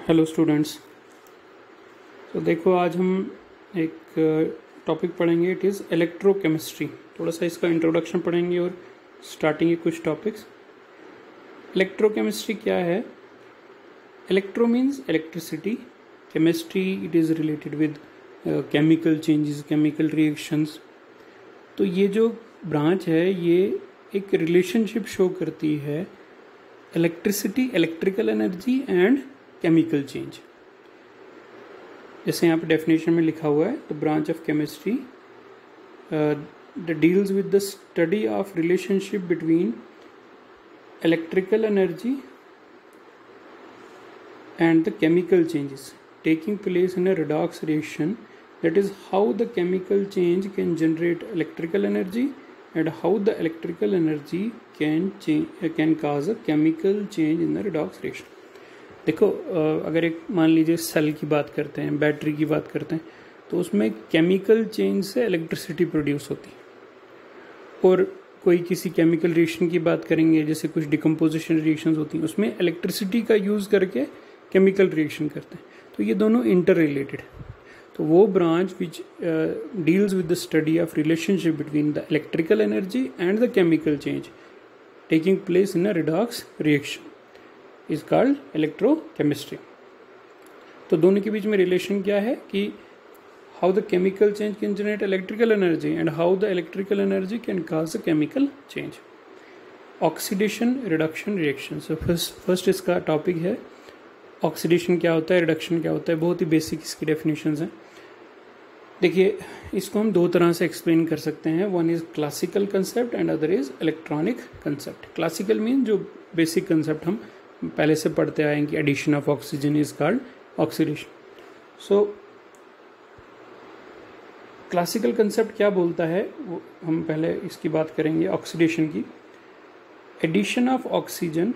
Hello students. तो देखो आज हम एक टॉपिक पढ़ेंगे, इट इज़ इलेक्ट्रोकेमिस्ट्री। थोड़ा सा इसका इंट्रोडक्शन पढ़ेंगे और स्टार्टिंग के कुछ टॉपिक्स। इलेक्ट्रोकेमिस्ट्री क्या है? Electro means electricity, chemistry it is related with chemical changes, chemical reactions. तो ये जो ब्रांच है ये एक रिलेशनशिप शो करती है electricity, electrical energy and chemical change. जैसे यहाँ पे डेफिनेशन में लिखा हुआ है, the branch of chemistry the deals with the study of relationship between electrical energy and the chemical changes taking place in a redox reaction, that is how the chemical change can generate electrical energy and how the electrical energy can cause a chemical change in the redox reaction. देखो अगर एक मान लीजिए cell की बात करते हैं, battery की बात करते हैं, तो उसमें केमिकल चेंज से इलेक्ट्रिसिटी प्रोड्यूस होती है। और कोई किसी केमिकल रिएक्शन की बात करेंगे, जैसे कुछ डिकम्पोजिशन रिएक्शंस होती हैं, उसमें इलेक्ट्रिसिटी का यूज़ करके केमिकल रिएक्शन करते हैं। तो ये दोनों इंटर रिलेटेड। तो वो branch which deals with the study of relationship between the electrical energy and the chemical change taking place in a redox reaction is called electrochemistry. तो दोनों के बीच में रिलेशन क्या है कि how the chemical change can generate electrical energy and how the electrical energy can cause the chemical change. Oxidation, reduction, reaction. So first इसका topic है ऑक्सीडेशन क्या होता है, रिडक्शन क्या होता है। बहुत ही बेसिक इसकी डेफिनेशंस हैं। देखिए, इसको हम दो तरह से एक्सप्लेन कर सकते हैं। One is classical concept and other is electronic concept. Classical mean जो बेसिक कंसेप्ट हम पहले से पढ़ते आए हैं कि addition of oxygen is called oxidation. So classical concept क्या बोलता है वो हम पहले इसकी बात करेंगे, ऑक्सीडेशन की। एडिशन ऑफ ऑक्सीजन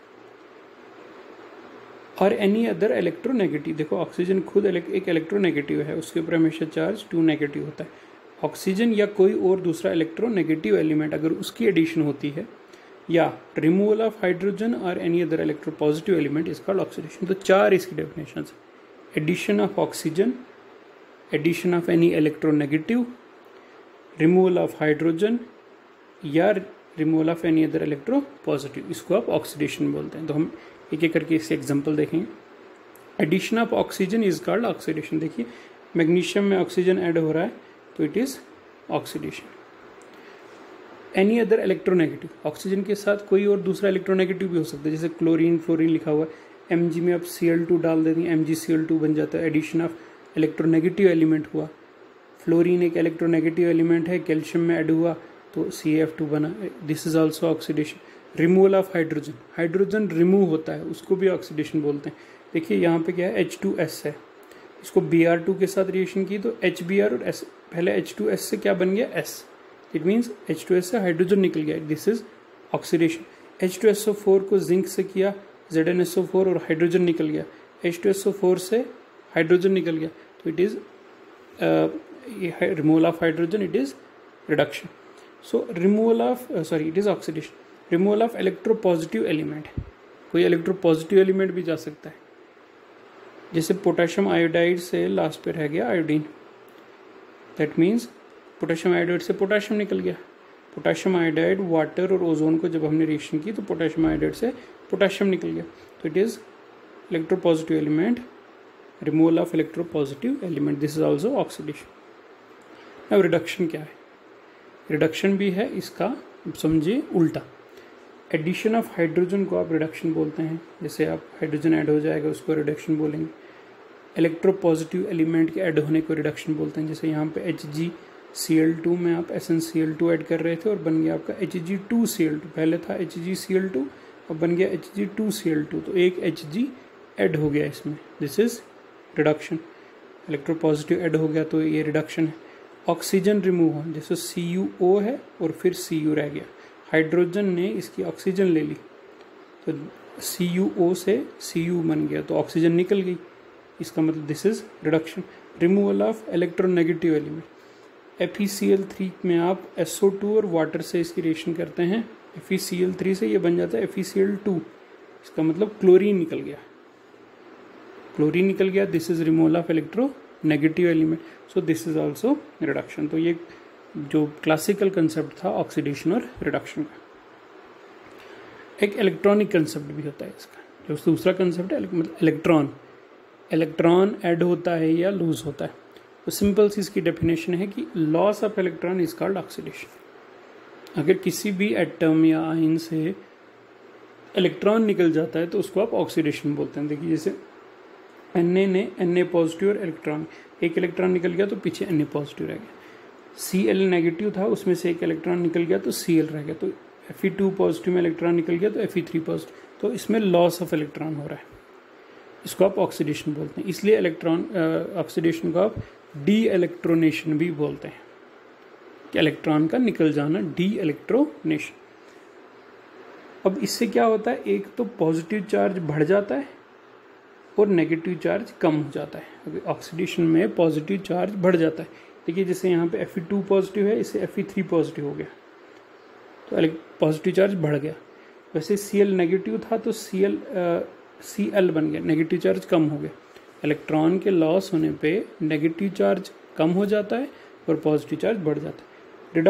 और एनी अदर इलेक्ट्रोनेगेटिव। देखो, ऑक्सीजन खुद एक इलेक्ट्रोनेगेटिव है, उसके ऊपर हमेशा चार्ज 2 नेगेटिव होता है। ऑक्सीजन या कोई और दूसरा इलेक्ट्रोनेगेटिव एलिमेंट अगर उसकी एडिशन होती है, या रिमूवल ऑफ हाइड्रोजन और any other electropositive element is called oxidation. तो चार इसकी डेफिनेशन है: addition of oxygen, addition of any electronegative, removal of hydrogen या removal of any other electropositive. इसको आप ऑक्सीडेशन बोलते हैं। तो हम एक एक करके इससे एग्जांपल देखेंगे। Addition of oxygen is called oxidation. देखिए, मैग्नीशियम में ऑक्सीजन ऐड हो रहा है तो it is oxidation. Any other electronegative, oxygen के साथ कोई और दूसरा इलेक्ट्रोनेगेटिव भी हो सकता है, जैसे क्लोरीन, फ्लोरीन लिखा हुआ है, Mg में आप Cl2 डाल देते हैं, MgCl2 बन जाता है। एडिशन ऑफ इलेक्ट्रोनेगेटिव एलिमेंट हुआ। फ्लोरीन एक इलेक्ट्रोनेगेटिव एलिमेंट है, कैल्शियम में ऐड हुआ तो CF2 बना, this is also oxidation. Removal of hydrogen, hydrogen remove होता है, उसको भी ऑक्सीडेशन बोलते हैं। देखिए यहाँ पे क्या है, H2S है, इसको Br2 के साथ रिएक्शन की तो HBr और S, पहले H2S से क्या बन गया, S, इट मीन्स H2S से हाइड्रोजन निकल गया, दिस इज ऑक्सीडेशन। H2SO4 को जिंक से किया, ZnSO4 और हाइड्रोजन निकल गया, H2SO4 से हाइड्रोजन निकल गया तो it is removal of hydrogen, it is reduction. So removal of it is oxidation. Removal of electropositive element, कोई इलेक्ट्रोपॉजिटिव एलिमेंट भी जा सकता है, जैसे पोटेशियम आयोडाइड से लास्ट पे रह गया iodine, that means potassium iodide से पोटेशियम निकल गया। पोटेशियम आयोडाइड, वाटर और ओजोन को जब हमने रिएक्शन की तो पोटेशियम आयोडाइड से पोटेशियम निकल गया, तो it is electropositive element, removal of electropositive element, this is also oxidation. अब रिडक्शन क्या है? रिडक्शन भी है, इसका समझिए उल्टा। एडिशन ऑफ हाइड्रोजन को आप रिडक्शन बोलते हैं, जैसे आप हाइड्रोजन ऐड हो जाएगा उसको रिडक्शन बोलेंगे। इलेक्ट्रोपॉजिटिव एलिमेंट के ऐड होने को रिडक्शन बोलते हैं, जैसे यहाँ पे HgCl2 में आप SnCl2 ऐड कर रहे थे और बन गया आपका Hg2Cl2। पहले था HgCl2 और बन गया Hg2Cl2, तो एक Hg ऐड हो गया इसमें, this is reduction. Electropositive add हो गया तो ये रिडक्शन है। ऑक्सीजन रिमूव हो, जैसे CuO है और फिर Cu रह गया, हाइड्रोजन ने इसकी ऑक्सीजन ले ली तो CuO से Cu बन गया तो ऑक्सीजन निकल गई, इसका मतलब this is reduction. Removal of electronegative element, FeCl3 में आप SO2 और वाटर से इसकी रिएक्शन करते हैं, FeCl3 से ये बन जाता है FeCl2, इसका मतलब क्लोरीन निकल गया। क्लोरीन निकल गया, this is removal of electronegative element, so this is also reduction. तो ये जो क्लासिकल कंसेप्ट था ऑक्सीडेशन और रिडक्शन का। एक इलेक्ट्रॉनिक कंसेप्ट भी होता है इसका, जो दूसरा कंसेप्ट है मतलब इलेक्ट्रॉन ऐड होता है या लूज होता है। तो सिंपल सी इसकी डेफिनेशन है कि loss of electron is called oxidation. अगर किसी भी एटम या आयन से इलेक्ट्रॉन निकल जाता है तो उसको आप ऑक्सीडेशन बोलते हैं। देखिए जैसे Na पॉजिटिव और इलेक्ट्रॉन, एक इलेक्ट्रॉन निकल गया तो पीछे Na पॉजिटिव रह गया। Cl नेगेटिव था, उसमें से एक इलेक्ट्रॉन निकल गया तो Cl रह गया। तो Fe2 पॉजिटिव में इलेक्ट्रॉन निकल गया तो Fe3 पॉजिटिव, तो इसमें लॉस ऑफ इलेक्ट्रॉन हो रहा है, इसको आप ऑक्सीडेशन बोलते हैं। इसलिए इलेक्ट्रॉन ऑक्सीडेशन को आप डी इलेक्ट्रोनेशन भी बोलते हैं, कि इलेक्ट्रॉन का निकल जाना, डी इलेक्ट्रोनेशन। अब इससे क्या होता है, एक तो पॉजिटिव चार्ज बढ़ जाता है और नेगेटिव चार्ज कम हो जाता है। अगर ऑक्सीडेशन में पॉजिटिव चार्ज बढ़ जाता है, देखिए जैसे यहाँ पे Fe2 पॉजिटिव है, इससे Fe3 पॉजिटिव हो गया, तो पॉजिटिव चार्ज बढ़ गया। वैसे Cl नेगेटिव था तो Cl बन गया, नेगेटिव चार्ज कम हो गया। इलेक्ट्रॉन के लॉस होने पे नेगेटिव चार्ज कम हो जाता है और पॉजिटिव चार्ज बढ़ जाता है।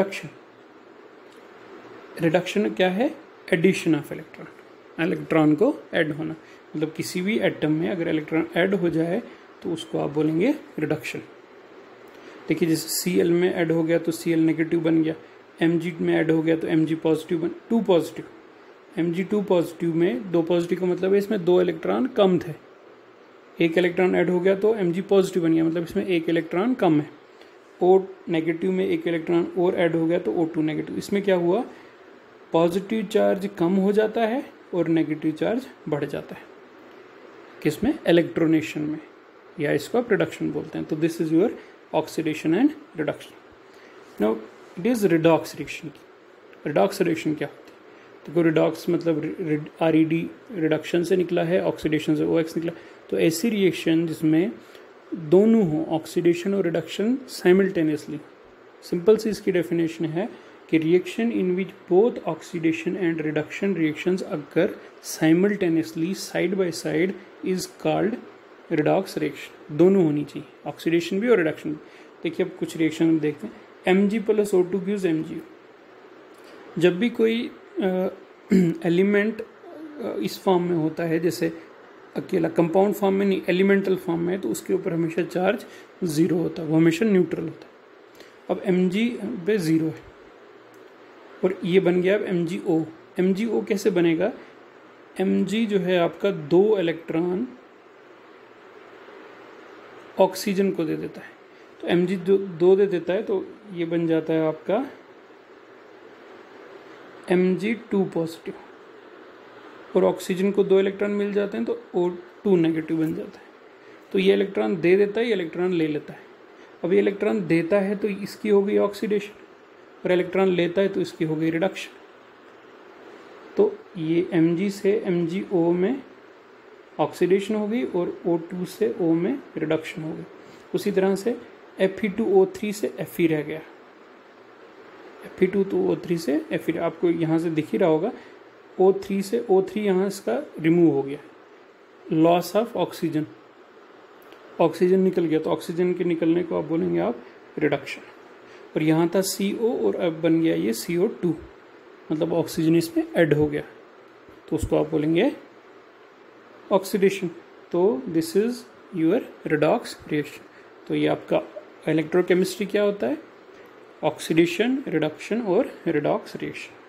रिडक्शन क्या है, एडिशन ऑफ इलेक्ट्रॉन को ऐड होना, मतलब किसी भी एटम में अगर इलेक्ट्रॉन ऐड हो जाए तो उसको आप बोलेंगे रिडक्शन। देखिए जैसे Cl में ऐड हो गया तो Cl नेगेटिव बन गया, Mg में ऐड हो गया तो Mg पॉजिटिव बन, 2 पॉजिटिव, Mg2 पॉजिटिव में 2 पॉजिटिव का मतलब है इसमें 2 इलेक्ट्रॉन कम थे, एक इलेक्ट्रॉन ऐड हो गया तो Mg पॉजिटिव बन गया, मतलब इसमें 1 इलेक्ट्रॉन कम है। O नेगेटिव में 1 इलेक्ट्रॉन और ऐड हो गया तो O2 नेगेटिव, इसमें क्या हुआ, पॉजिटिव चार्ज कम हो जाता है और नेगेटिव चार्ज बढ़ जाता है, किसमें, इलेक्ट्रोनेशन में, या इसको आप रिडक्शन बोलते हैं। तो this is your oxidation and reduction. Now it is redox reaction. Redox reaction क्या होती है, तो रिडॉक्स मतलब RED रिडक्शन से निकला है, ऑक्सीडेशन से OX निकला। तो ऐसी रिएक्शन जिसमें दोनों हो, ऑक्सीडेशन और रिडक्शन साइमल्टेनियसली। सिंपल सी इसकी डेफिनेशन है कि reaction in which both oxidation and reduction reactions occur simultaneously side by side is called redox reaction. दोनों होनी चाहिए, ऑक्सीडेशन भी और रिडक्शन भी। देखिए अब कुछ रिएक्शन देखते हैं। Mg + O2 gives MgO। जब भी कोई एलिमेंट इस फॉर्म में होता है, जैसे अकेला कंपाउंड फॉर्म में नहीं, एलिमेंटल फॉर्म में है, तो उसके ऊपर हमेशा चार्ज 0 होता है, वो हमेशा न्यूट्रल होता है। अब Mg पे 0 है और ये बन गया अब MgO। MgO कैसे बनेगा, Mg जो है आपका 2 इलेक्ट्रॉन ऑक्सीजन को दे देता है, तो Mg 2 दे देता है, तो ये बन जाता है आपका Mg2 पॉजिटिव, और ऑक्सीजन को 2 इलेक्ट्रॉन मिल जाते हैं तो O2 नेगेटिव बन जाता है। तो ये इलेक्ट्रॉन दे देता है, ये इलेक्ट्रॉन ले लेता है। अब ये इलेक्ट्रॉन देता है तो इसकी हो गई ऑक्सीडेशन, और इलेक्ट्रॉन लेता है तो इसकी हो गई रिडक्शन। तो ये Mg से MgO में ऑक्सीडेशन हो गई और O2 से O में रिडक्शन हो गई। उसी तरह से Fe2O3 से Fe रह गया, Fe2O3 से Fe, आपको यहाँ से दिख ही रहा होगा, O3 से O3 यहाँ इसका रिमूव हो गया, लॉस ऑफ ऑक्सीजन, ऑक्सीजन निकल गया, तो ऑक्सीजन के निकलने को आप बोलेंगे आप रिडक्शन। और यहाँ था CO और अब बन गया ये CO2, मतलब ऑक्सीजन इसमें ऐड हो गया, तो उसको आप बोलेंगे ऑक्सीडेशन। तो this is your redox reaction. तो ये आपका इलेक्ट्रोकेमिस्ट्री क्या होता है, ऑक्सीडेशन, रिडक्शन और रिडॉक्स रिएक्शन।